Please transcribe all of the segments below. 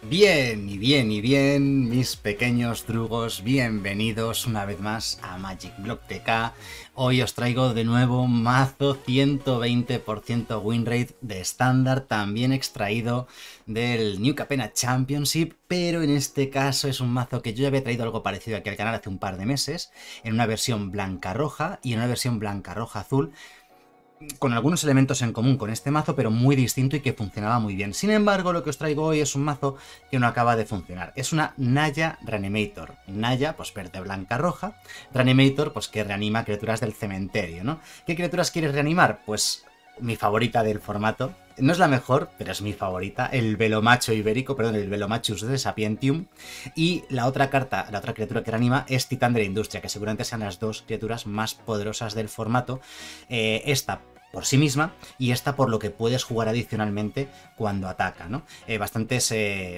Bien, y bien, y bien, mis pequeños drugos, bienvenidos una vez más a Magic Block TK. Hoy os traigo de nuevo mazo 120% win rate de estándar, también extraído del New Capenna Championship, pero en este caso es un mazo que yo ya había traído algo parecido aquí al canal hace un par de meses, en una versión blanca-roja y en una versión blanca-roja-azul, con algunos elementos en común con este mazo, pero muy distinto y que funcionaba muy bien. Sin embargo, lo que os traigo hoy es un mazo que no acaba de funcionar. Es una Naya Reanimator. Naya, pues verde, blanca, roja. Reanimator, pues que reanima criaturas del cementerio, ¿no? ¿Qué criaturas quieres reanimar? Pues mi favorita del formato. No es la mejor, pero es mi favorita. El Velomacho ibérico, perdón, el Velomachus de Sapientium. Y la otra carta, la otra criatura que reanima es Titán de la Industria, que seguramente sean las dos criaturas más poderosas del formato. Esta por sí misma y esta por lo que puedes jugar adicionalmente cuando ataca, ¿no? Bastantes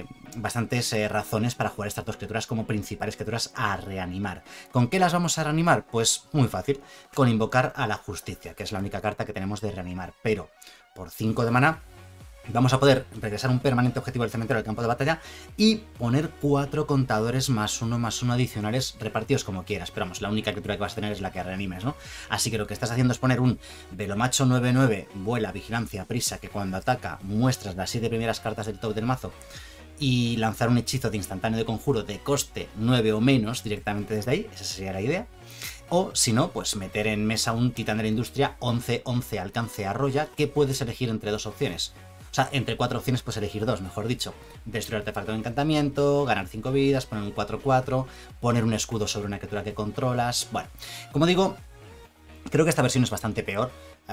razones para jugar estas dos criaturas como principales criaturas a reanimar. ¿Con qué las vamos a reanimar? Pues muy fácil, con invocar a la justicia, que es la única carta que tenemos de reanimar, pero por 5 de maná vamos a poder regresar un permanente objetivo del cementerio al campo de batalla y poner 4 contadores +1/+1 adicionales repartidos como quieras. Pero vamos, la única criatura que vas a tener es la que reanimes, ¿no? Así que lo que estás haciendo es poner un Velomacho 9/9, vuela, vigilancia, prisa, que cuando ataca muestras las 7 primeras cartas del top del mazo y lanzar un hechizo de instantáneo de conjuro de coste 9 o menos directamente desde ahí. Esa sería la idea. O, si no, pues meter en mesa un Titán de la Industria 11-11 alcance arroya, que puedes elegir entre dos opciones. O sea, entre 4 opciones puedes elegir 2, mejor dicho. Destruir artefacto de encantamiento, ganar 5 vidas, poner un 4-4, poner un escudo sobre una criatura que controlas. Bueno, como digo, creo que esta versión es bastante peor.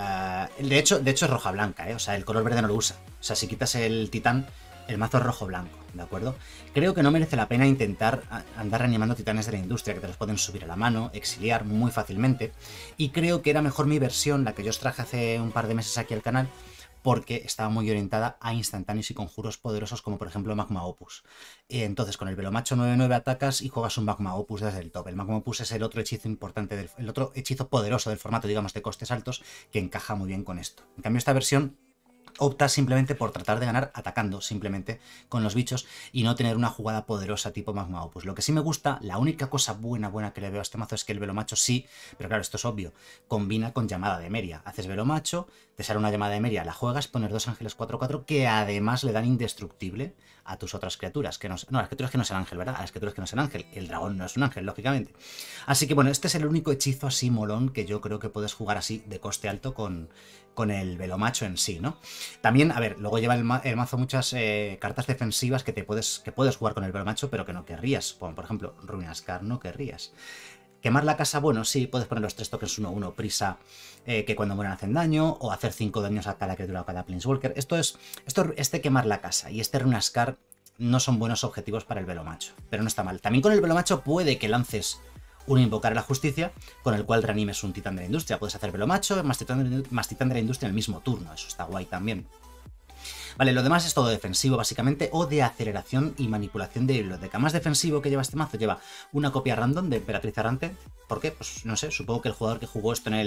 De hecho es roja-blanca, ¿eh? O sea, el color verde no lo usa. O sea, si quitas el titán, el mazo es rojo-blanco, ¿de acuerdo? Creo que no merece la pena intentar andar reanimando titanes de la industria, que te los pueden subir a la mano, exiliar muy fácilmente. Y creo que era mejor mi versión, la que yo os traje hace un par de meses aquí al canal, porque estaba muy orientada a instantáneos y conjuros poderosos como por ejemplo Magma Opus. Entonces con el Velomacho 9/9 atacas y juegas un Magma Opus desde el top. El Magma Opus es el otro hechizo importante, el otro hechizo poderoso del formato, digamos, de costes altos, que encaja muy bien con esto. En cambio esta versión opta simplemente por tratar de ganar atacando simplemente con los bichos y no tener una jugada poderosa tipo Magma Opus. Lo que sí me gusta, la única cosa buena que le veo a este mazo es que el Velomacho sí, pero claro, esto es obvio, combina con llamada de Emeria. Haces Velomacho, te sale una llamada de Emeria, la juegas, pones 2 ángeles 4/4 que además le dan indestructible a tus otras criaturas, que no, las criaturas que no sean ángel, ¿verdad? A las criaturas que no sean ángel. El dragón no es un ángel, lógicamente. Así que bueno, este es el único hechizo así molón que yo creo que puedes jugar así de coste alto con el Velomacho en sí, ¿no? También, a ver, luego lleva el mazo muchas cartas defensivas que puedes jugar con el Velomacho, pero que no querrías. Por ejemplo, Ruinascar no querrías. Quemar la casa, bueno, sí, puedes poner los 3 tokens 1-1, prisa, que cuando mueren hacen daño, o hacer 5 daños a cada criatura o a cada Planeswalker. Este quemar la casa y este Ruinascar no son buenos objetivos para el Velomacho, pero no está mal. También con el Velomacho puede que lances un invocar a la justicia, con el cual reanimes un titán de la industria. Puedes hacer Velomacho más titán de la industria en el mismo turno, eso está guay también. Vale, lo demás es todo defensivo, básicamente, o de aceleración y manipulación de biblioteca. Más defensivo que lleva este mazo, lleva una copia random de Emperatriz Errante. ¿Por qué? Pues no sé, supongo que el jugador que jugó esto en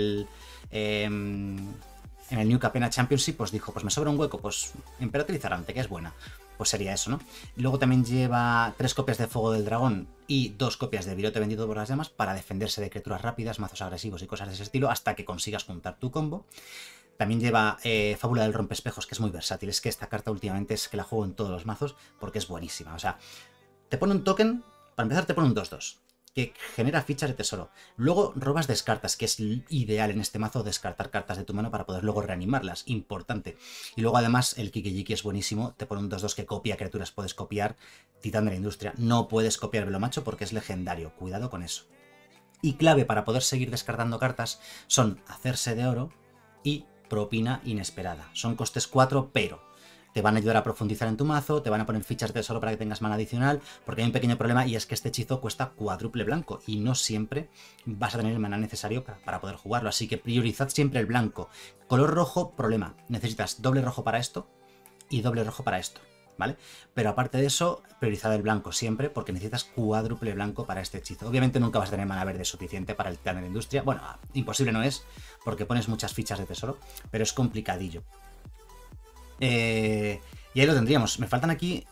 el New Capenna Championship, pues dijo, pues me sobra un hueco, pues Emperatriz Errante, que es buena. Pues sería eso, ¿no? Luego también lleva 3 copias de Fuego del Dragón y 2 copias de Virote Vendido por las Llamas para defenderse de criaturas rápidas, mazos agresivos y cosas de ese estilo, hasta que consigas juntar tu combo. También lleva Fábula del Rompespejos, que es muy versátil. Es que esta carta últimamente es que la juego en todos los mazos porque es buenísima. O sea, te pone un token, para empezar te pone un 2/2, que genera fichas de tesoro. Luego robas descartas, que es ideal en este mazo descartar cartas de tu mano para poder luego reanimarlas, importante. Y luego además el Kikijiki es buenísimo, te pone un 2/2 que copia criaturas, puedes copiar Titán de la Industria. No puedes copiar Velomacho porque es legendario, cuidado con eso. Y clave para poder seguir descartando cartas son hacerse de oro y propina inesperada. Son costes 4, pero te van a ayudar a profundizar en tu mazo, te van a poner fichas de tesoro para que tengas mana adicional, porque hay un pequeño problema y es que este hechizo cuesta cuádruple blanco y no siempre vas a tener el mana necesario para poder jugarlo, así que priorizad siempre el blanco. Color rojo, problema, necesitas doble rojo para esto y doble rojo para esto, ¿vale? Pero aparte de eso, priorizad el blanco siempre porque necesitas cuádruple blanco para este hechizo. Obviamente nunca vas a tener mana verde suficiente para el titán de la industria, bueno, imposible no es, porque pones muchas fichas de tesoro, pero es complicadillo. Y ahí lo tendríamos. Me faltan aquí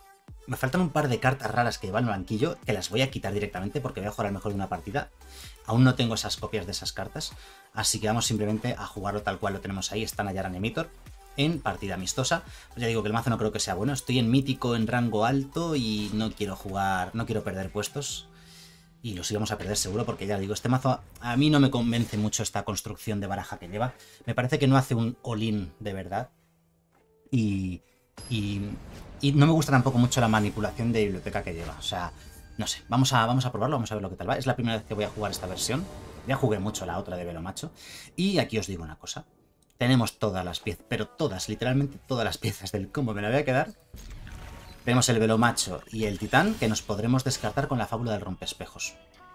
Me faltan un par de cartas raras que llevan el banquillo, que las voy a quitar directamente porque voy a jugar mejor de una partida. Aún no tengo esas copias de esas cartas, así que vamos simplemente a jugarlo tal cual lo tenemos ahí. Está Nayara Emitor en partida amistosa. Pues ya digo que el mazo no creo que sea bueno. Estoy en mítico, en rango alto y no quiero jugar, no quiero perder puestos. Y los íbamos a perder seguro porque ya digo, este mazo a mí no me convence mucho esta construcción de baraja que lleva. Me parece que no hace un all-in de verdad. Y no me gusta tampoco mucho la manipulación de biblioteca que lleva. O sea, no sé, vamos a probarlo, vamos a ver lo que tal va. Es la primera vez que voy a jugar esta versión. Ya jugué mucho la otra de Velomacho. Y aquí os digo una cosa. Tenemos todas las piezas, pero todas, literalmente todas las piezas del combo me la voy a quedar. Tenemos el Velomacho y el Titán que nos podremos descartar con la fábula del rompespejos.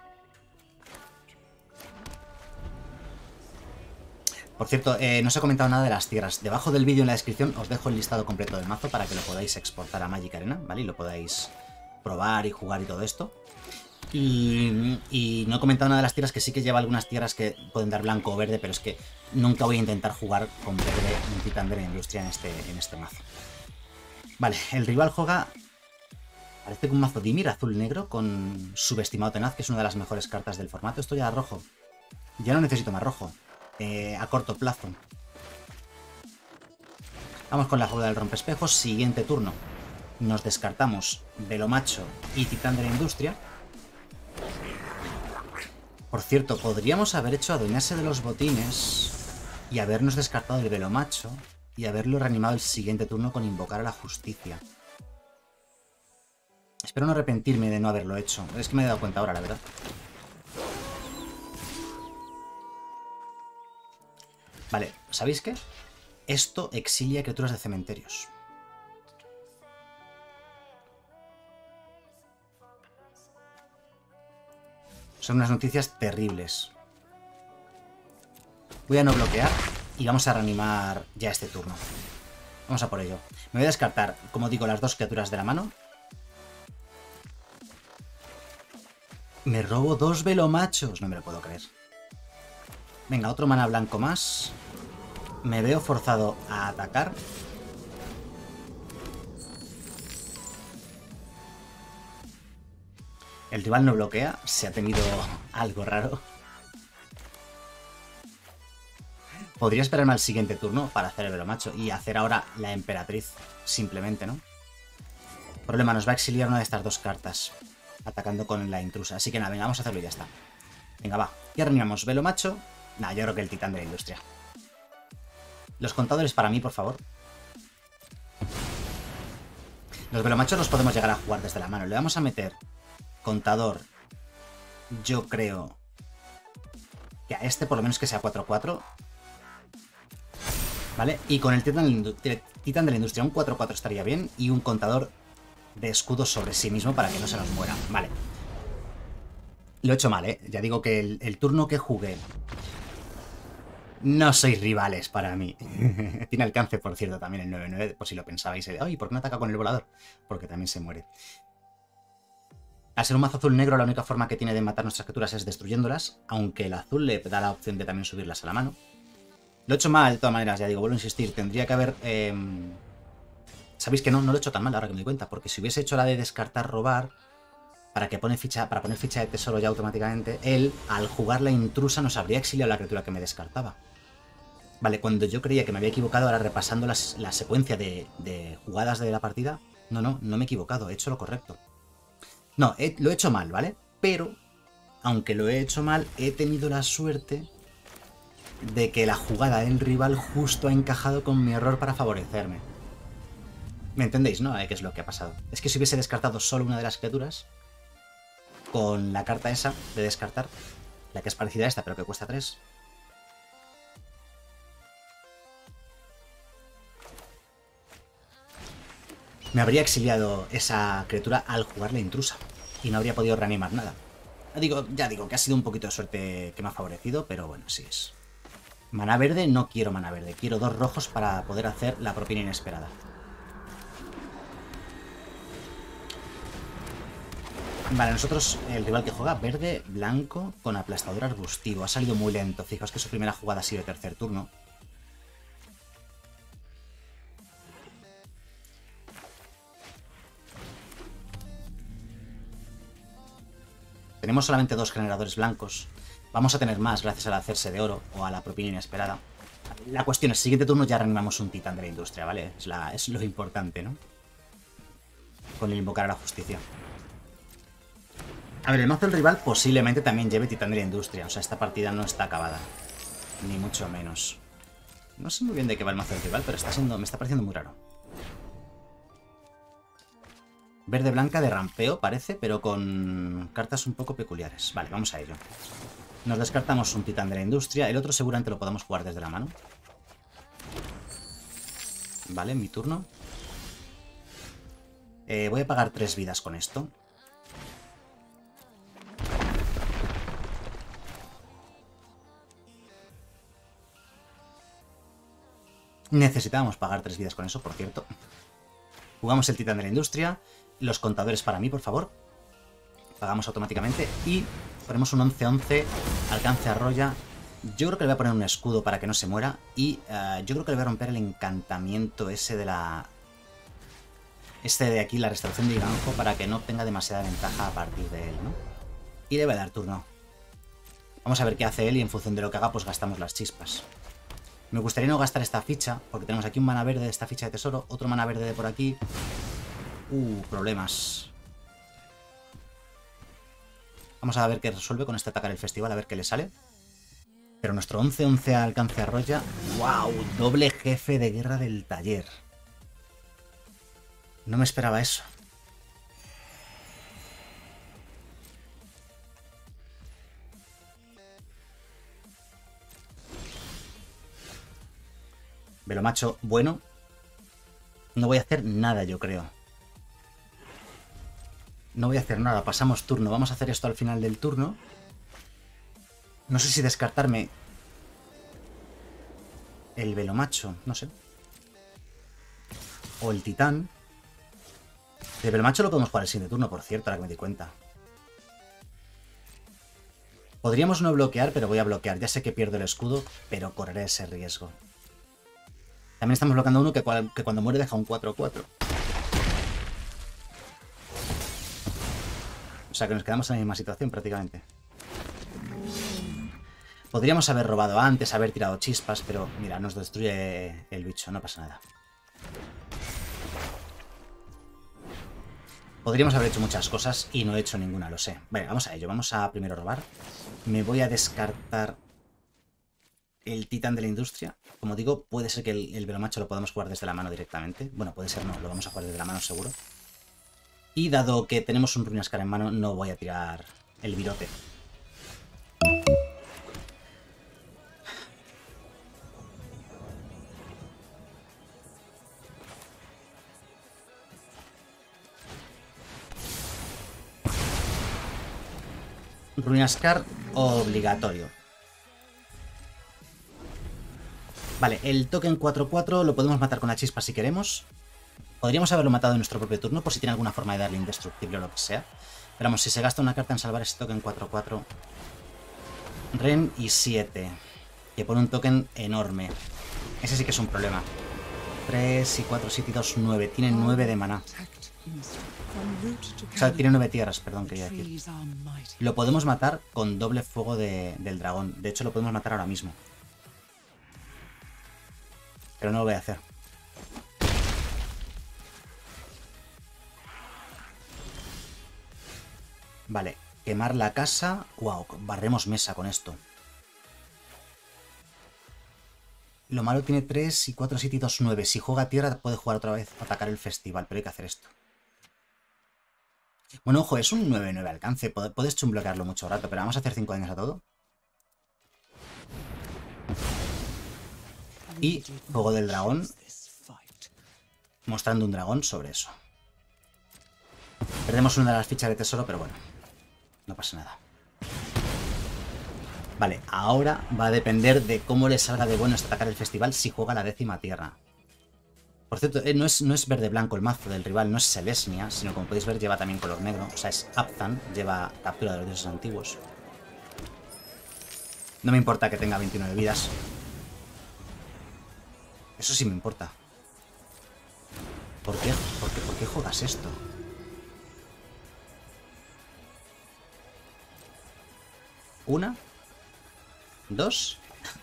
Por cierto, no os he comentado nada de las tierras. Debajo del vídeo en la descripción os dejo el listado completo del mazo para que lo podáis exportar a Magic Arena, ¿vale? Y lo podáis probar y jugar y todo esto. Y no he comentado nada de las tierras, que sí que lleva algunas tierras que pueden dar blanco o verde, pero es que nunca voy a intentar jugar con verde un Titán de la Industria en este mazo. Vale, el rival juega... Parece que un mazo Dimir azul-negro con Subestimado Tenaz, que es una de las mejores cartas del formato. Esto ya es rojo. Ya no necesito más rojo. A corto plazo. Vamos con la fábula del rompespejos. Siguiente turno. Nos descartamos Velomacho y Titán de la Industria. Por cierto, podríamos haber hecho adueñarse de los botines y habernos descartado el Velomacho y haberlo reanimado el siguiente turno con Invocar a la Justicia. Espero no arrepentirme de no haberlo hecho. Es que me he dado cuenta ahora, la verdad. Vale, ¿sabéis qué? Esto exilia criaturas de cementerios. Son unas noticias terribles. Voy a no bloquear y vamos a reanimar ya este turno. Vamos a por ello. Me voy a descartar, como digo, las dos criaturas de la mano. Me robo 2 Velomachos. No me lo puedo creer. Venga, otro mana blanco más. Me veo forzado a atacar. El rival no bloquea. Se ha tenido algo raro. Podría esperarme al siguiente turno para hacer el Velomacho y hacer ahora la Emperatriz. Simplemente, ¿no? Problema, nos va a exiliar una de estas dos cartas. Atacando con la intrusa. Así que nada, venga, vamos a hacerlo y ya está. Venga, va. Ya reanimamos Velomacho. Nah, yo creo que el Titán de la Industria. Los contadores para mí, por favor. Los Velomachos los podemos llegar a jugar desde la mano. Le vamos a meter contador. Yo creo que a este por lo menos que sea 4-4. ¿Vale? Y con el Titán de la Industria un 4-4 estaría bien. Y un contador de escudos sobre sí mismo para que no se nos muera. Vale. Lo he hecho mal, ¿eh? Ya digo que el turno que jugué... No sois rivales para mí. Tiene alcance, por cierto, también el 9-9, por si lo pensabais. Ay, ¿por qué no ataca con el volador? Porque también se muere. Al ser un mazo azul-negro, la única forma que tiene de matar nuestras criaturas es destruyéndolas, aunque el azul le da la opción de también subirlas a la mano. Lo he hecho mal, de todas maneras, ya digo, vuelvo a insistir. Tendría que haber... Sabéis que no lo he hecho tan mal ahora que me doy cuenta, porque si hubiese hecho la de descartar robar, para poner ficha de tesoro ya automáticamente, él, al jugar la intrusa, nos habría exiliado la criatura que me descartaba. Vale, cuando yo creía que me había equivocado, ahora repasando la secuencia de jugadas de la partida, no me he equivocado, he hecho lo correcto. No, lo he hecho mal, ¿vale? Pero, aunque lo he hecho mal, he tenido la suerte de que la jugada del rival justo ha encajado con mi error para favorecerme. ¿Me entendéis, no? ¿Qué es lo que ha pasado? Es que si hubiese descartado solo una de las criaturas, con la carta esa de descartar, la que es parecida a esta, pero que cuesta 3... me habría exiliado esa criatura al jugar la intrusa y no habría podido reanimar nada. Ya digo que ha sido un poquito de suerte que me ha favorecido, pero bueno, sí es. Mana verde, no quiero mana verde. Quiero 2 rojos para poder hacer la propina inesperada. Vale, nosotros, el rival que juega verde, blanco, con aplastador arbustivo. Ha salido muy lento. Fijaos que su primera jugada ha sido de tercer turno. tenemos solamente 2 generadores blancos. Vamos a tener más gracias al hacerse de oro o a la propina inesperada. La cuestión es, siguiente turno ya reanimamos un titán de la industria, ¿vale? Es lo importante, ¿no? Con el invocar a la justicia. A ver, el mazo del rival posiblemente también lleve titán de la industria. O sea, esta partida no está acabada. Ni mucho menos. No sé muy bien de qué va el mazo del rival, pero me está pareciendo muy raro. Verde-blanca de rampeo, parece, pero con cartas un poco peculiares. Vale, vamos a ello. Nos descartamos un titán de la industria. El otro seguramente lo podamos jugar desde la mano. Vale, mi turno. Voy a pagar 3 vidas con esto. Necesitábamos pagar 3 vidas con eso, por cierto. Jugamos el titán de la industria. Los contadores para mí, por favor. Pagamos automáticamente y ponemos un 11-11, alcance arrolla. Yo creo que le voy a poner un escudo para que no se muera. Y yo creo que le voy a romper el encantamiento ese de la... Este de aquí, la restauración de Iganjo, para que no tenga demasiada ventaja a partir de él, ¿no? Y le voy a dar turno. Vamos a ver qué hace él y en función de lo que haga, pues gastamos las chispas. Me gustaría no gastar esta ficha, porque tenemos aquí un mana verde de esta ficha de tesoro, otro mana verde de por aquí. Problemas. Vamos a ver qué resuelve con este atacar el festival, a ver qué le sale. Pero nuestro 11-11 alcance arrolla. ¡Wow! Doble jefe de guerra del taller. No me esperaba eso. Velomacho, bueno. No voy a hacer nada, yo creo. No voy a hacer nada, pasamos turno. Vamos a hacer esto al final del turno. No sé si descartarme el Velomacho, no sé. O el Titán. El Velomacho lo podemos jugar el siguiente turno, por cierto, ahora que me di cuenta. Podríamos no bloquear, pero voy a bloquear. Ya sé que pierdo el escudo, pero correré ese riesgo. También estamos bloqueando uno que cuando muere deja un 4-4. O sea que nos quedamos en la misma situación prácticamente. Podríamos haber robado antes, haber tirado chispas, pero mira, nos destruye el bicho, no pasa nada. Podríamos haber hecho muchas cosas y no he hecho ninguna, lo sé. Vale, vamos a ello, vamos a primero robar. Me voy a descartar el titán de la industria. Como digo, puede ser que el velomacho lo podamos jugar desde la mano directamente. Bueno, puede ser no, lo vamos a jugar desde la mano seguro. Y dado que tenemos un Ruinascar en mano, no voy a tirar el virote. Ruinascar obligatorio. Vale, el token 4-4 lo podemos matar con la chispa si queremos. Podríamos haberlo matado en nuestro propio turno por si tiene alguna forma de darle indestructible o lo que sea. Pero vamos, si se gasta una carta en salvar ese token 4-4... Ren y 7. Que pone un token enorme. Ese sí que es un problema. 3 y 4, 7 y 2, 9. Tiene 9 de maná. O sea, tiene 9 tierras, perdón, quería decir. Lo podemos matar con doble fuego del dragón. De hecho, lo podemos matar ahora mismo. Pero no lo voy a hacer. Vale, quemar la casa. Wow, barremos mesa con esto. Lo malo tiene 3 y 4, 7 y 2, 9. Si juega tierra puede jugar otra vez, atacar el festival, pero hay que hacer esto. Bueno, ojo, es un 9-9 alcance. Puedes chumbloquearlo mucho rato, pero vamos a hacer 5 daños a todo. Y fuego del dragón. Mostrando un dragón sobre eso. Perdemos una de las fichas de tesoro, pero bueno. No pasa nada. Vale, ahora va a depender de cómo le salga de bueno este atacar el festival si juega la 10ª tierra. Por cierto, no es verde-blanco el mazo del rival, no es Selesnya, sino como podéis ver lleva también color negro. O sea, es Abzan, lleva captura de los dioses antiguos. No me importa que tenga 29 vidas. Eso sí me importa. ¿Por qué juegas esto? Una. Dos.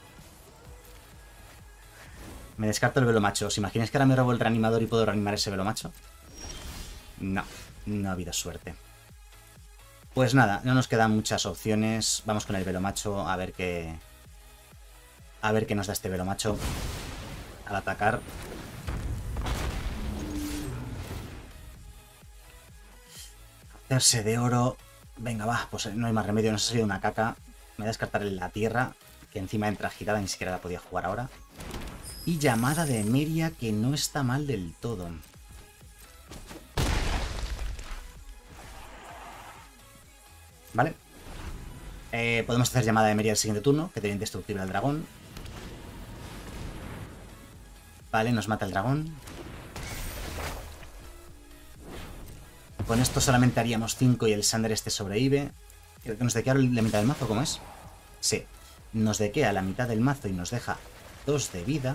Me descarto el velo macho. ¿Os imagináis que ahora me robo el reanimador y puedo reanimar ese velo macho? No, no ha habido suerte. Pues nada, no nos quedan muchas opciones. Vamos con el velo macho a ver qué... A ver qué nos da este velo macho al atacar. Hacerse de oro. Venga, va, pues no hay más remedio. Nos ha salido una caca. Me voy a descartar en la tierra, que encima entra girada, ni siquiera la podía jugar ahora. Y llamada de Emeria, que no está mal del todo. Vale. Podemos hacer llamada de Emeria el siguiente turno, que tiene indestructible al dragón. Vale, nos mata el dragón. Con esto solamente haríamos 5 y el Sander este sobrevive. Creo que nos dequea la mitad del mazo, ¿cómo es? Sí. Nos dequea la mitad del mazo y nos deja 2 de vida.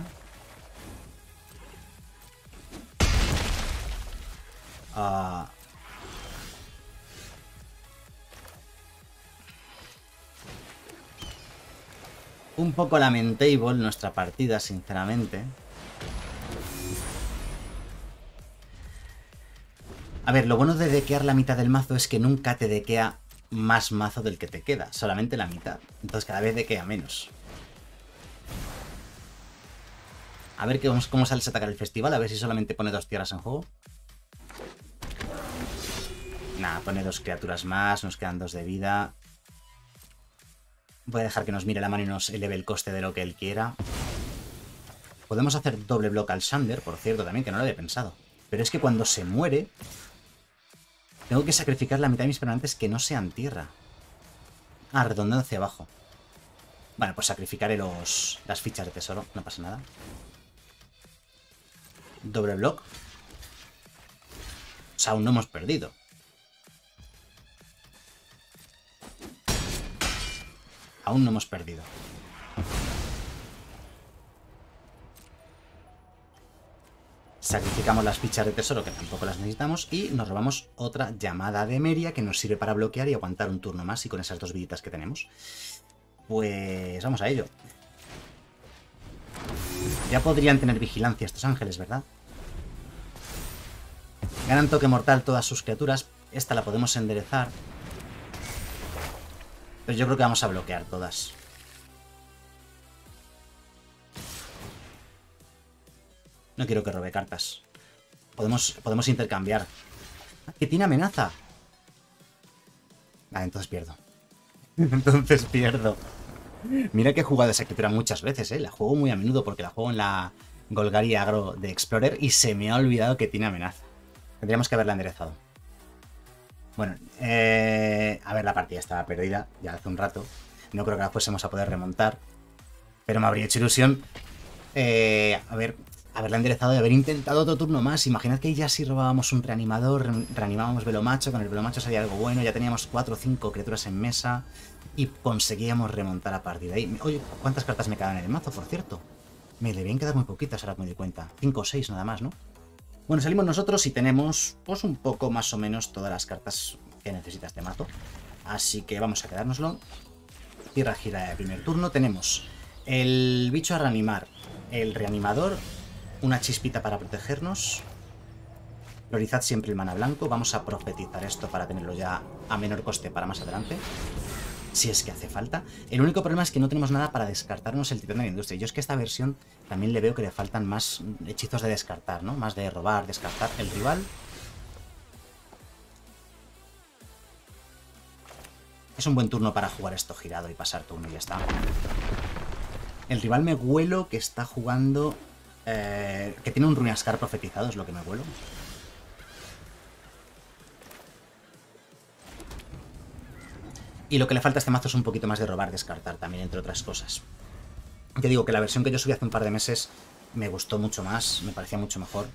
Un poco lamentable nuestra partida, sinceramente. A ver, lo bueno de dequear la mitad del mazo es que nunca te dequea más mazo del que te queda, solamente la mitad. Entonces cada vez dequea menos. A ver cómo sales a atacar el festival, a ver si solamente pone 2 tierras en juego. Nada, pone 2 criaturas más, nos quedan 2 de vida. Voy a dejar que nos mire la mano y nos eleve el coste de lo que él quiera. Podemos hacer doble block al Sander, por cierto, también, que no lo había pensado. Pero es que cuando se muere, tengo que sacrificar la mitad de mis permanentes que no sean tierra. Ah, redondeando hacia abajo. Bueno, pues sacrificaré las fichas de tesoro, no pasa nada. Doble block. O sea, aún no hemos perdido. Aún no hemos perdido. Sacrificamos las fichas de tesoro, que tampoco las necesitamos, y nos robamos otra llamada de Emeria, que nos sirve para bloquear y aguantar un turno más, y con esas 2 viditas que tenemos. Pues vamos a ello. Ya podrían tener vigilancia estos ángeles, ¿verdad? Ganan toque mortal todas sus criaturas. Esta la podemos enderezar. Pero yo creo que vamos a bloquear todas. No quiero que robe cartas. Podemos intercambiar. ¡Que tiene amenaza! Vale, entonces pierdo. Entonces pierdo. Mira que he jugado esa criatura muchas veces, ¿eh? La juego muy a menudo porque la juego en la Golgari Agro de Explorer y se me ha olvidado que tiene amenaza. Tendríamos que haberla enderezado. Bueno, a ver, la partida estaba perdida ya hace un rato. No creo que la fuésemos a poder remontar. Pero me habría hecho ilusión haberla enderezado y haber intentado otro turno más. Imaginad que ya si robábamos un reanimador, reanimábamos velo macho, con el velo macho salía algo bueno, ya teníamos 4 o 5 criaturas en mesa y conseguíamos remontar a partir de ahí. Oye, ¿cuántas cartas me quedan en el mazo, por cierto? Me debían quedar muy poquitas, ahora me doy cuenta. 5 o 6 nada más, ¿no? Bueno, salimos nosotros y tenemos pues un poco más o menos todas las cartas que necesita este mazo. Así que vamos a quedárnoslo. Tierra gira de primer turno. Tenemos el bicho a reanimar, el reanimador, una chispita para protegernos. Priorizad siempre el mana blanco. Vamos a profetizar esto para tenerlo ya a menor coste para más adelante, si es que hace falta. El único problema es que no tenemos nada para descartarnos el titán de la industria. Yo es que esta versión también le veo que le faltan más hechizos de descartar, ¿no? Más de robar, descartar. El rival es un buen turno para jugar esto girado y pasar turno y ya está. El rival me huelo que está jugando... que tiene un Runeascar profetizado, es lo que me huelo. Y lo que le falta a este mazo es un poquito más de robar, descartar también, entre otras cosas. Te digo que la versión que yo subí hace un par de meses me gustó mucho más, me parecía mucho mejor.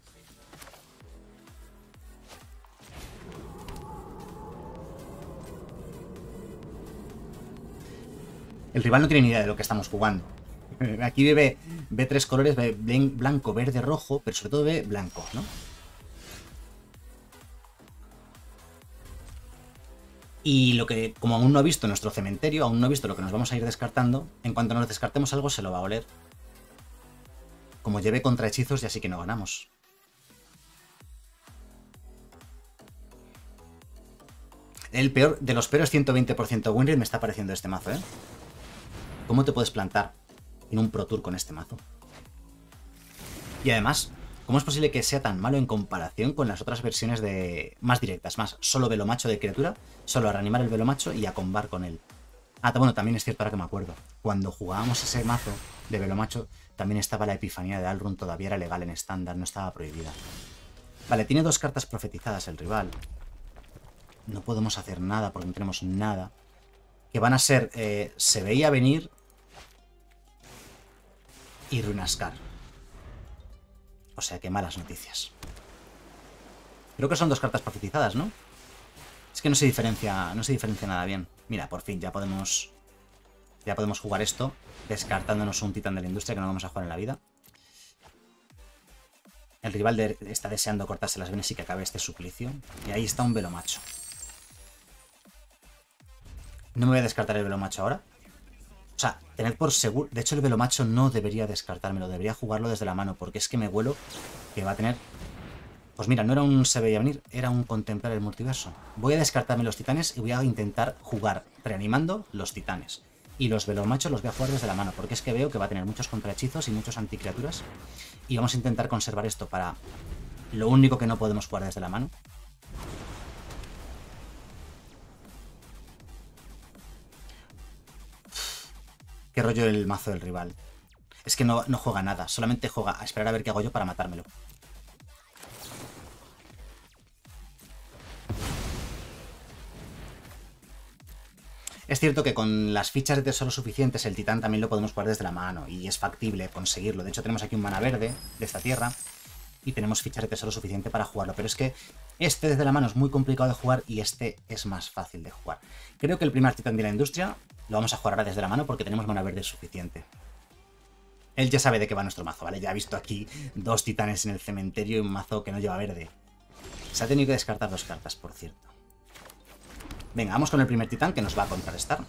El rival no tiene ni idea de lo que estamos jugando. Aquí ve 3 colores, ve blanco, verde, rojo, pero sobre todo ve blanco, ¿no? Y lo que, como aún no ha visto nuestro cementerio, aún no ha visto lo que nos vamos a ir descartando, en cuanto nos descartemos algo se lo va a oler. Como lleve contrahechizos ya sí que no ganamos. El peor, de los peores 120% win rate me está pareciendo este mazo, ¿eh? ¿Cómo te puedes plantar en un Pro Tour con este mazo? Y además, ¿cómo es posible que sea tan malo en comparación con las otras versiones de más directas? Más solo velo macho de criatura, solo a reanimar el velo macho y a combar con él. Ah, bueno, también es cierto ahora que me acuerdo. Cuando jugábamos ese mazo de velo macho, también estaba la epifanía de Alrund, todavía era legal en estándar, no estaba prohibida. Vale, tiene 2 cartas profetizadas el rival. No podemos hacer nada porque no tenemos nada. Que van a ser Se Veía Venir y Runascar. O sea que malas noticias. Creo que son 2 cartas profetizadas, ¿no? Es que no se diferencia nada bien. Mira, por fin ya podemos jugar esto, descartándonos un titán de la industria que no vamos a jugar en la vida. El rival está deseando cortarse las venas y que acabe este suplicio. Y ahí está un velo macho. No me voy a descartar el velo macho ahora. O sea, tened por seguro... De hecho, el velo macho no debería descartármelo. Debería jugarlo desde la mano. Porque es que me huelo que va a tener... Pues mira, no era un Se Veía Venir, era un Contemplar el Multiverso. Voy a descartarme los titanes y voy a intentar jugar reanimando los titanes. Y los velomachos los voy a jugar desde la mano, porque es que veo que va a tener muchos contrahechizos y muchos anticriaturas. Y vamos a intentar conservar esto para lo único que no podemos jugar desde la mano. Qué rollo el mazo del rival. Es que no juega nada, solamente juega a esperar a ver qué hago yo para matármelo. Es cierto que con las fichas de tesoro suficientes el titán también lo podemos jugar desde la mano y es factible conseguirlo. De hecho tenemos aquí un mana verde de esta tierra y tenemos fichas de tesoro suficiente para jugarlo. Pero es que este desde la mano es muy complicado de jugar y este es más fácil de jugar. Creo que el primer titán de la industria lo vamos a jugar ahora desde la mano porque tenemos mana verde suficiente. Él ya sabe de qué va nuestro mazo, ¿vale? Ya ha visto aquí 2 titanes en el cementerio y un mazo que no lleva verde. Se ha tenido que descartar 2 cartas, por cierto. Venga, vamos con el primer titán que nos va a contrarrestar.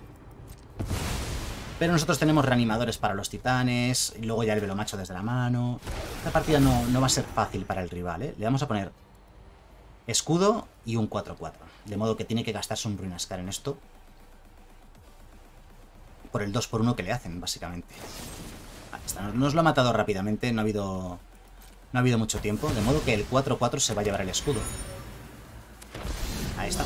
Pero nosotros tenemos reanimadores para los titanes, y luego ya el velo macho desde la mano. Esta partida no va a ser fácil para el rival, ¿eh? Le vamos a poner escudo y un 4-4. De modo que tiene que gastarse un Runascar en esto. Por el 2x1 que le hacen, básicamente. Ahí está, nos lo ha matado rápidamente, no ha habido mucho tiempo. De modo que el 4-4 se va a llevar el escudo. Ahí está.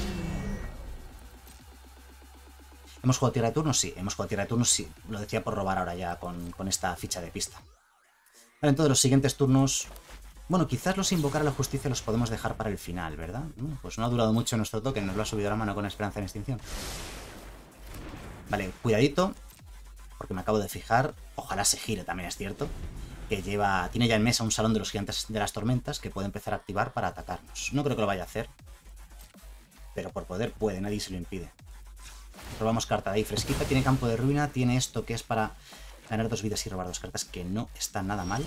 ¿Hemos jugado tierra de turnos? Sí, hemos jugado tierra de turnos, sí. Lo decía por robar ahora ya con esta ficha de pista. Vale, entonces los siguientes turnos... Bueno, quizás los invocar a la justicia los podemos dejar para el final, ¿verdad? Pues no ha durado mucho nuestro toque, nos lo ha subido la mano con Esperanza en Extinción. Vale, cuidadito, porque me acabo de fijar. Ojalá se gire también, es cierto. Que tiene ya en mesa un salón de los gigantes de las tormentas que puede empezar a activar para atacarnos. No creo que lo vaya a hacer. Pero por poder puede, nadie se lo impide. Robamos carta de ahí fresquita, tiene campo de ruina, tiene esto que es para ganar 2 vidas y robar 2 cartas, que no está nada mal.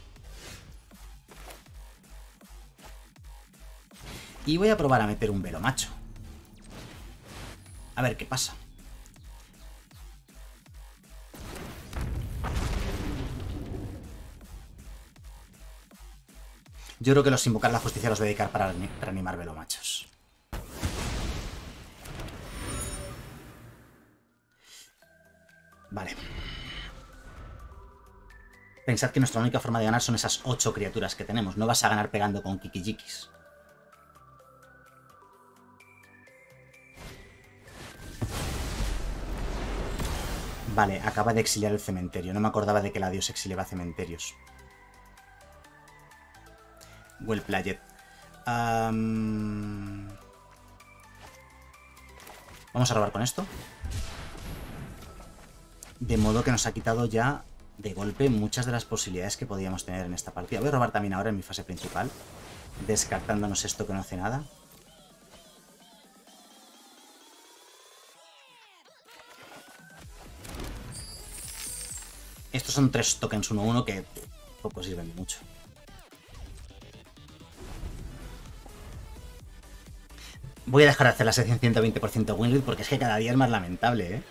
Y voy a probar a meter un velo macho. A ver qué pasa. Yo creo que los invocar a la justicia los voy a dedicar para reanimar velo machos. Vale. Pensad que nuestra única forma de ganar son esas 8 criaturas que tenemos. No vas a ganar pegando con Kikijikis. Vale, acaba de exiliar el cementerio. No me acordaba de que la diosa exiliaba cementerios. Well played. Vamos a robar con esto. De modo que nos ha quitado ya de golpe muchas de las posibilidades que podíamos tener en esta partida. Voy a robar también ahora en mi fase principal, descartándonos esto que no hace nada. Estos son 3 tokens 1-1 que poco sirven de mucho. Voy a dejar de hacer la sección 120% win rate porque es que cada día es más lamentable, ¿eh?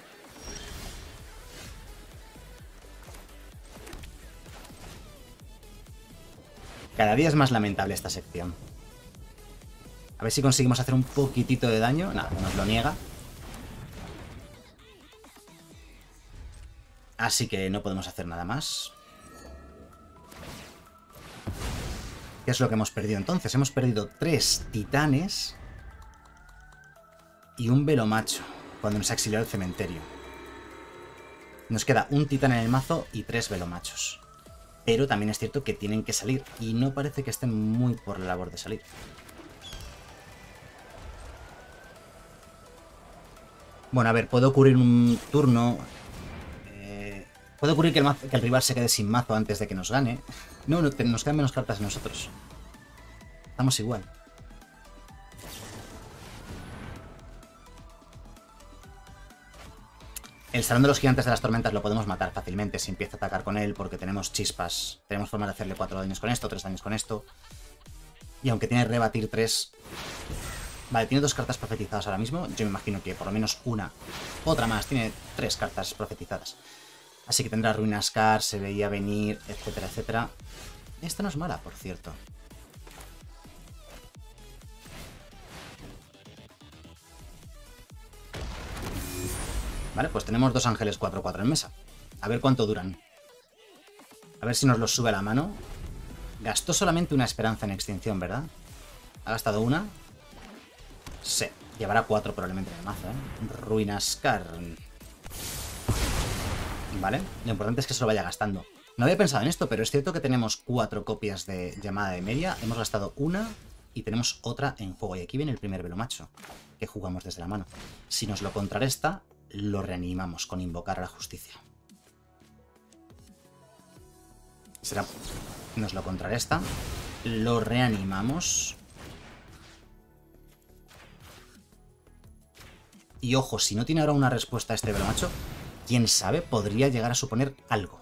Cada día es más lamentable esta sección. A ver si conseguimos hacer un poquitito de daño. Nada, nos lo niega. Así que no podemos hacer nada más. ¿Qué es lo que hemos perdido entonces? Hemos perdido 3 titanes y un velomacho cuando nos ha exiliado el cementerio. Nos queda un titán en el mazo y 3 velomachos. Pero también es cierto que tienen que salir y no parece que estén muy por la labor de salir. Bueno, a ver, puede ocurrir un turno... puede ocurrir que el rival se quede sin mazo antes de que nos gane. No, nos quedan menos cartas nosotros. Estamos igual. El Salón de los Gigantes de las Tormentas lo podemos matar fácilmente si empieza a atacar con él porque tenemos chispas. Tenemos forma de hacerle 4 daños con esto, 3 daños con esto. Y aunque tiene rebatir 3... Vale, tiene 2 cartas profetizadas ahora mismo. Yo me imagino que por lo menos una. Otra más, tiene 3 cartas profetizadas. Así que tendrá Ruinascar, se veía venir, etcétera, etcétera. Esta no es mala, por cierto. Vale, pues tenemos 2 ángeles 4-4 en mesa. A ver cuánto duran. A ver si nos los sube a la mano. Gastó solamente una esperanza en extinción, ¿verdad? ¿Ha gastado una? Sí. Llevará 4 probablemente en el mazo, ¿eh? Ruinascar. Vale. Lo importante es que se lo vaya gastando. No había pensado en esto, pero es cierto que tenemos 4 copias de llamada de media. Hemos gastado una y tenemos otra en juego. Y aquí viene el primer velomacho que jugamos desde la mano. Si nos lo contrarresta, lo reanimamos con invocar a la justicia. Nos lo contrarresta. Lo reanimamos. Y ojo, si no tiene ahora una respuesta a este velomacho, quién sabe, podría llegar a suponer algo.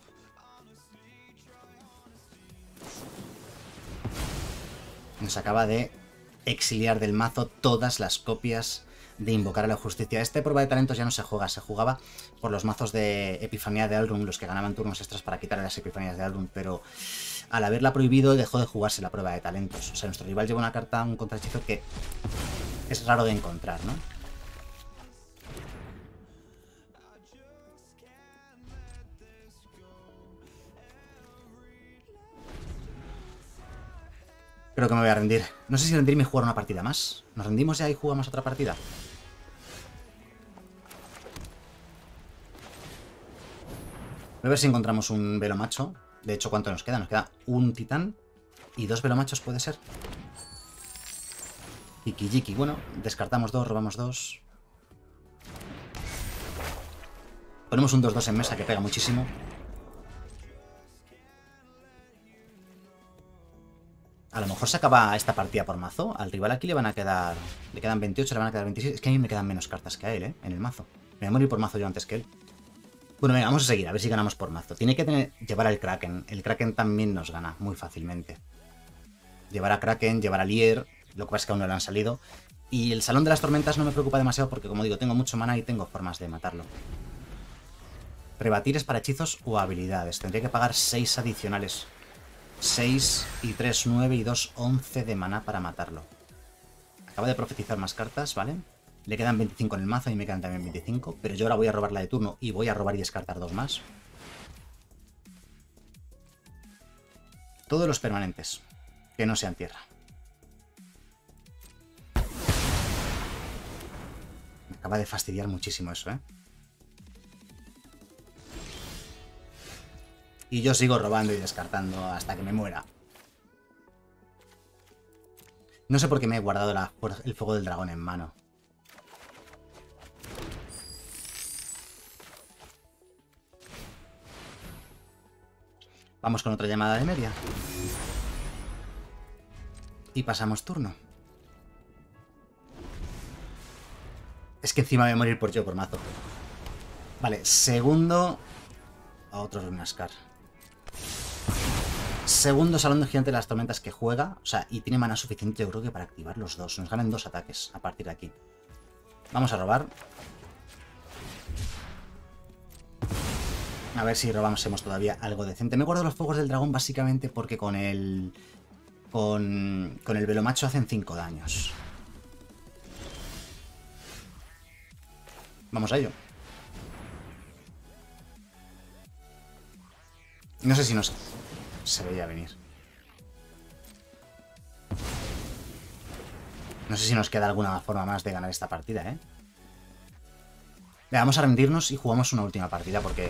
Nos acaba de exiliar del mazo todas las copias de invocar a la justicia. Esta prueba de talentos ya no se juega, se jugaba por los mazos de Epifanía de Alrun, los que ganaban turnos extras para quitar las Epifanías de Alrun, pero al haberla prohibido dejó de jugarse la prueba de talentos. O sea, nuestro rival lleva una carta, un contrahechizo que es raro de encontrar, ¿no? Creo que me voy a rendir. No sé si rendirme y jugar una partida más. ¿Nos rendimos ya y jugamos otra partida? Voy a ver si encontramos un velomacho. De hecho, ¿cuánto nos queda? Nos queda un titán y 2 velomachos, ¿puede ser? Yiki. Bueno, descartamos 2, robamos 2. Ponemos un 2-2 en mesa que pega muchísimo. A lo mejor se acaba esta partida por mazo. Al rival aquí le van a quedar... Le quedan 28, le van a quedar 26. Es que a mí me quedan menos cartas que a él, ¿eh? En el mazo. Me voy a morir por mazo yo antes que él. Bueno, venga, vamos a seguir, a ver si ganamos por mazo. Tiene que llevar al Kraken. El Kraken también nos gana muy fácilmente. Llevar a Kraken, llevar a Lier. Lo que pasa es que aún no le han salido. Y el Salón de las Tormentas no me preocupa demasiado porque, como digo, tengo mucho mana y tengo formas de matarlo. Rebatir es para hechizos o habilidades. Tendría que pagar 6 adicionales. 6 y 3, 9 y 2, 11 de maná para matarlo. Acaba de profetizar más cartas, ¿vale? Le quedan 25 en el mazo y me quedan también 25. Pero yo ahora voy a robar la de turno y voy a robar y descartar 2 más. Todos los permanentes. Que no sean tierra. Me acaba de fastidiar muchísimo eso, ¿eh? Y yo sigo robando y descartando hasta que me muera. No sé por qué me he guardado el fuego del dragón en mano. Vamos con otra llamada de media. Y pasamos turno. Es que encima voy a morir por mazo. Vale, segundo... A otro Ruinascar. Segundo Salón de Gigante de las Tormentas que juega. O sea, y tiene mana suficiente, yo creo que para activar los dos. Nos ganan 2 ataques a partir de aquí. Vamos a robar. A ver si robamos todavía algo decente. Me guardo los fuegos del dragón básicamente porque con el... Con el velomacho hacen 5 daños. Vamos a ello. No sé si nos... Se veía venir. No sé si nos queda alguna forma más de ganar esta partida, ¿eh? Venga, vamos a rendirnos y jugamos una última partida porque...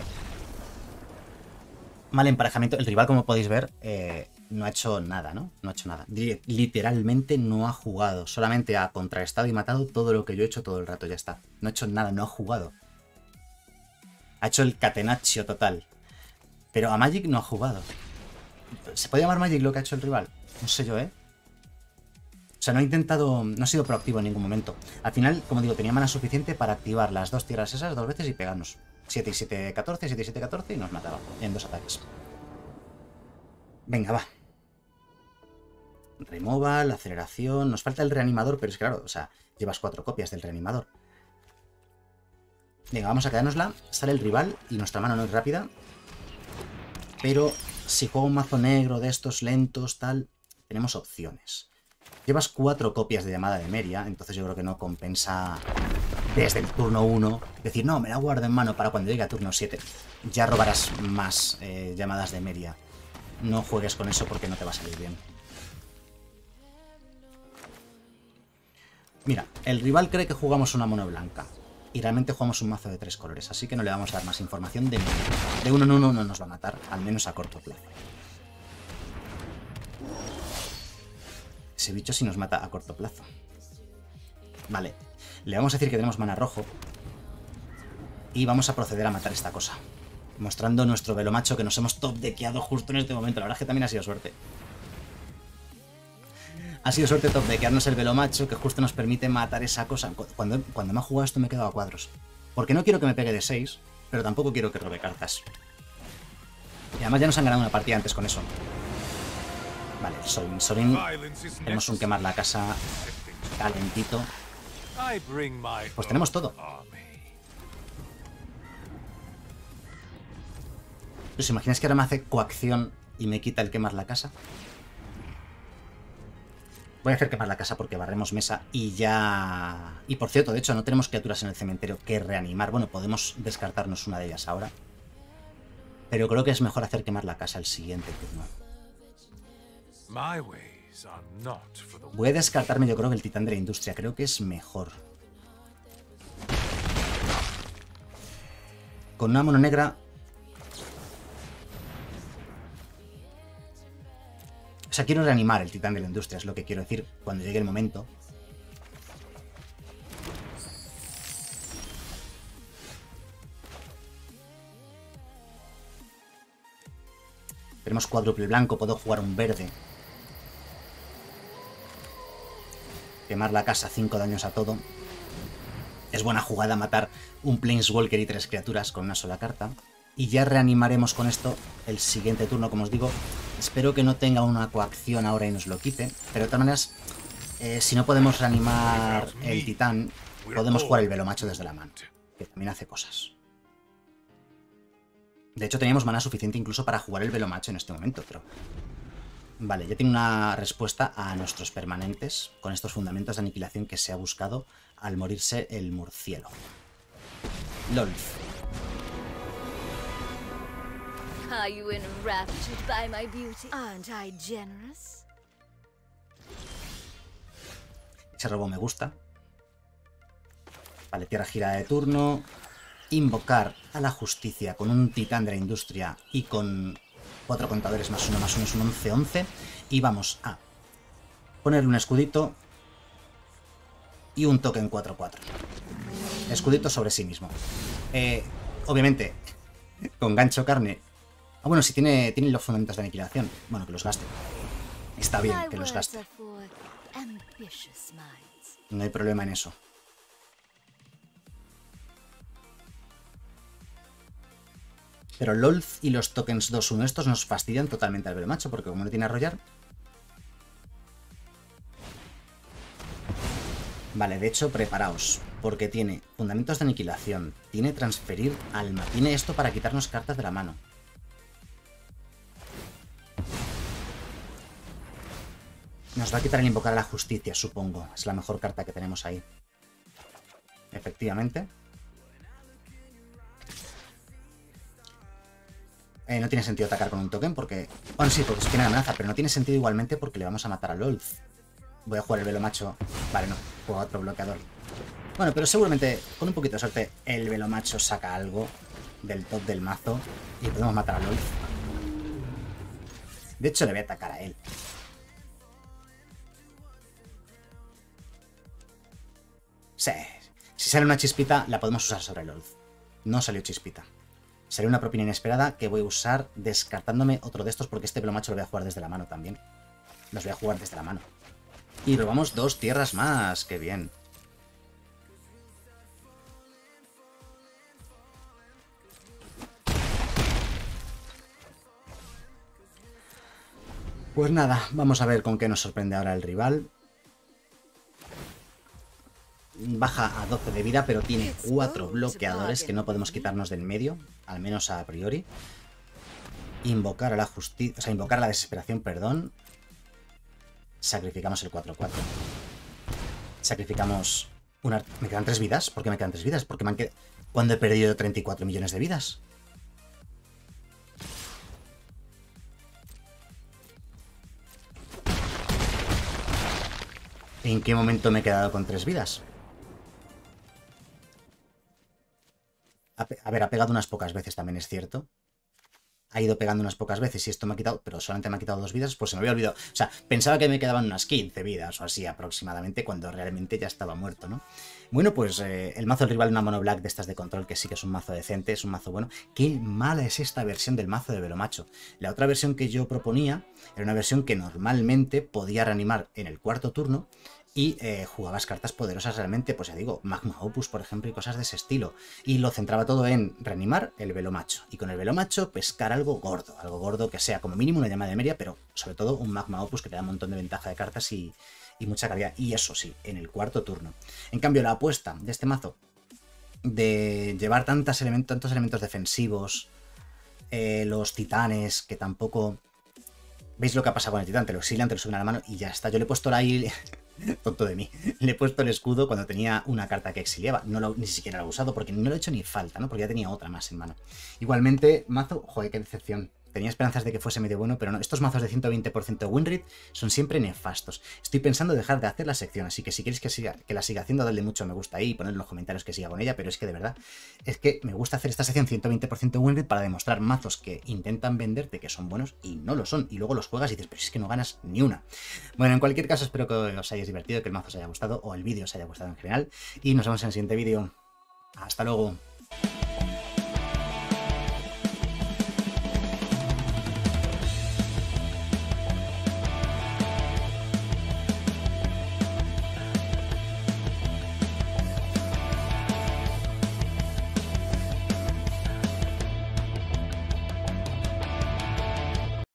Mal emparejamiento. El rival, como podéis ver, no ha hecho nada, ¿no? No ha hecho nada. Literalmente no ha jugado. Solamente ha contrarrestado y matado todo lo que yo he hecho todo el rato. Ya está. No ha hecho nada, no ha jugado. Ha hecho el catenaccio total. Pero a Magic no ha jugado. ¿Se puede llamar Magic lo que ha hecho el rival? No sé yo, ¿eh? O sea, no ha intentado... No ha sido proactivo en ningún momento. Al final, como digo, tenía mana suficiente para activar las 2 tierras esas 2 veces y pegarnos. 7 y 7, 14, 7 y 7, 14 y nos mataba en 2 ataques. Venga, va. Removal, aceleración... Nos falta el reanimador, pero es claro, o sea, llevas 4 copias del reanimador. Venga, vamos a quedárnosla. Sale el rival y nuestra mano no es rápida. Pero si juego un mazo negro de estos lentos, tal, tenemos opciones. Llevas 4 copias de llamada de Meria, entonces yo creo que no compensa desde el turno 1 decir, no, me la guardo en mano para cuando llegue a turno 7. Ya robarás más llamadas de Meria. No juegues con eso porque no te va a salir bien. Mira, el rival cree que jugamos una mono blanca. Y realmente jugamos un mazo de 3 colores, así que no le vamos a dar más información de Meria. De uno en uno no nos va a matar, al menos a corto plazo. Ese bicho sí nos mata a corto plazo. Vale, le vamos a decir que tenemos mana rojo. Y vamos a proceder a matar esta cosa. Mostrando nuestro velomacho que nos hemos top deckeado justo en este momento. La verdad es que también ha sido suerte. Ha sido suerte top deckearnos el velomacho que justo nos permite matar esa cosa. Cuando me ha jugado esto me he quedado a cuadros. Porque no quiero que me pegue de 6, pero tampoco quiero que robe cartas. Y además ya nos han ganado una partida antes con eso. Vale, Sorin. Tenemos un quemar la casa calentito. Pues tenemos todo. ¿Os imagináis que ahora me hace coacción y me quita el quemar la casa? Voy a hacer quemar la casa porque barremos mesa y ya... Y por cierto, de hecho, no tenemos criaturas en el cementerio que reanimar. Bueno, podemos descartarnos una de ellas ahora. Pero creo que es mejor hacer quemar la casa el siguiente turno. Voy a descartarme, yo creo que el titán de la industria. Creo que es mejor. Con una mono negra... O sea, quiero reanimar el titán de la industria, es lo que quiero decir cuando llegue el momento. Tenemos cuádruple blanco, puedo jugar un verde. Quemar la casa, 5 daños a todo. Es buena jugada matar un Planeswalker y 3 criaturas con una sola carta. Y ya reanimaremos con esto el siguiente turno, como os digo. Espero que no tenga una coacción ahora y nos lo quite. Pero de todas maneras, si no podemos reanimar el titán, podemos jugar el velomacho desde la mano, que también hace cosas. De hecho, teníamos mana suficiente incluso para jugar el velomacho en este momento, pero... Vale, ya tiene una respuesta a nuestros permanentes con estos fundamentos de aniquilación que se ha buscado al morirse el murciélago. LOL. Are you enraptured by my beauty? Aren't I generous? Ese robo me gusta. Vale, tierra girada de turno. Invocar a la justicia con un titán de la industria y con 4 contadores más 1 es un 11-11. Y vamos a ponerle un escudito y un token 4-4. Escudito sobre sí mismo. Obviamente, con gancho carne. Ah, bueno, si tiene los fundamentos de aniquilación. Bueno, que los gaste. Está bien que los gaste. No hay problema en eso. Pero Lolth y los tokens 2-1 estos nos fastidian totalmente al Velomacho, porque como no tiene arrollar... Vale, de hecho, preparaos, porque tiene fundamentos de aniquilación, tiene transferir alma, tiene esto para quitarnos cartas de la mano. Nos va a quitar el invocar a la justicia, supongo. Es la mejor carta que tenemos ahí. Efectivamente. No tiene sentido atacar con un token porque... Bueno, sí, porque tiene amenaza, pero no tiene sentido igualmente porque le vamos a matar a Lolth. Voy a jugar el Velomacho. Vale, no. Juego otro bloqueador. Bueno, pero seguramente, con un poquito de suerte, el Velomacho saca algo del top del mazo y podemos matar a Lolth. De hecho, le voy a atacar a él. Sí. Si sale una chispita, la podemos usar sobre Lolth. No salió chispita. Salió una propina inesperada que voy a usar descartándome otro de estos porque este Velomacho lo voy a jugar desde la mano también. Los voy a jugar desde la mano. Y robamos 2 tierras más. ¡Qué bien! Pues nada, vamos a ver con qué nos sorprende ahora el rival. Baja a 12 de vida, pero tiene 4 bloqueadores que no podemos quitarnos del medio, al menos a priori. Invocar a la justicia, o sea, invocar a la desesperación, perdón. Sacrificamos el 4-4. Sacrificamos una... ¿Me quedan 3 vidas? ¿Por qué me quedan 3 vidas? Porque me han quedado... ¿Cuándo he perdido 34 millones de vidas? ¿En qué momento me he quedado con 3 vidas? A ver, ha pegado unas pocas veces también, es cierto. Ha ido pegando unas pocas veces y esto me ha quitado, pero solamente me ha quitado 2 vidas, pues se me había olvidado. O sea, pensaba que me quedaban unas 15 vidas o así aproximadamente, cuando realmente ya estaba muerto, ¿no? Bueno, pues el mazo del rival, una mono black de estas de control, que sí que es un mazo decente, es un mazo bueno. Qué mala es esta versión del mazo de Velomacho. La otra versión que yo proponía era una versión que normalmente podía reanimar en el 4º turno y jugabas cartas poderosas realmente, pues ya digo, Magma Opus, por ejemplo, y cosas de ese estilo. Y lo centraba todo en reanimar el Velomacho. Y con el Velomacho pescar algo gordo que sea como mínimo una llama de media, pero sobre todo un Magma Opus que te da un montón de ventaja de cartas y mucha calidad. Y eso sí, en el 4º turno. En cambio, la apuesta de este mazo de llevar tantos elementos defensivos, los titanes, que tampoco... ¿Veis lo que ha pasado con el titán? Te lo exilian, te lo suben a la mano y ya está. Yo le he puesto ahí... Tonto de mí. Le he puesto el escudo cuando tenía una carta que exiliaba. Ni siquiera lo he usado porque no lo he hecho ni falta, ¿no? Porque ya tenía otra más en mano. Igualmente, mazo... Joder, qué decepción. Tenía esperanzas de que fuese medio bueno, pero no. Estos mazos de 120% de win rate son siempre nefastos. Estoy pensando dejar de hacer la sección, así que si queréis que la siga haciendo, dadle mucho me gusta ahí y poned en los comentarios que siga con ella, pero es que de verdad, es que me gusta hacer esta sección 120% de win rate para demostrar mazos que intentan venderte que son buenos y no lo son. Y luego los juegas y dices, pero es que no ganas ni una. Bueno, en cualquier caso, espero que os hayáis divertido, que el mazo os haya gustado o el vídeo os haya gustado en general. Y nos vemos en el siguiente vídeo. Hasta luego.